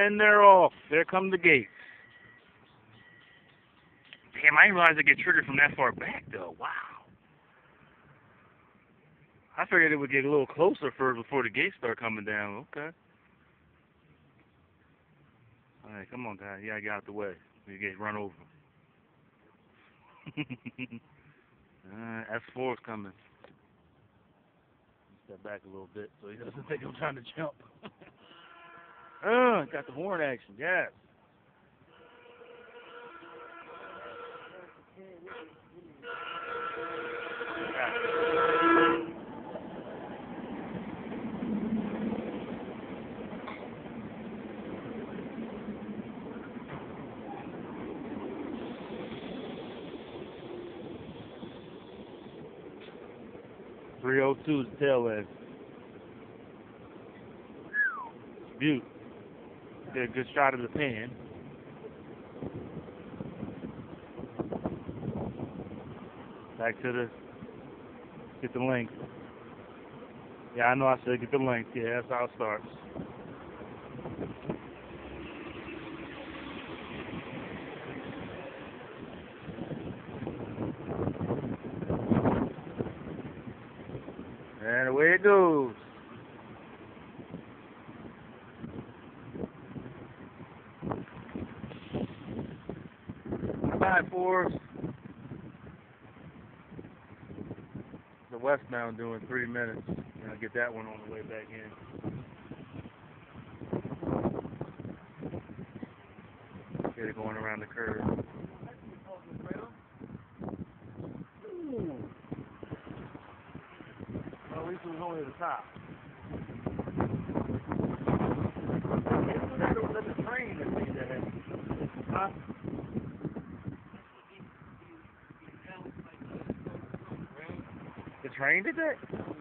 And they're off. There come the gates. Damn, I didn't realize they get triggered from that far back, though. Wow. I figured it would get a little closer first before the gates start coming down. Okay. All right, come on, guys. You gotta get out the way. You get run over. S4's coming. Step back a little bit so he doesn't think I'm trying to jump. Got the horn action. Yes. 302's tail end. Butte. Did a good shot of the pan. Back to get the length. Yeah, I know I said get the length. Yeah, that's how it starts. And away it goes. Bye, Forbes. The westbound doing 3 minutes. I'll get that one on the way back in. Get it going around the curve. Well, at least it was only the top. That's a train that made that happen. Huh? The train did that?